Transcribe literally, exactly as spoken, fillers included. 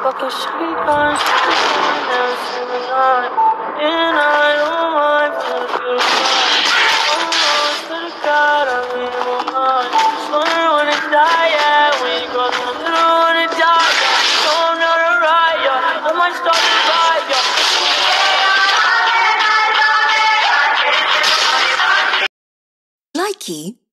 fucking street guns, never seen the night. And I don't mind for the beautiful. Oh, to the God, I really want mine. Slowly wanna die, yeah. When you cross my middle, wanna die, yeah. So I'm not alright, yeah. I might start to ride, yeah. Likey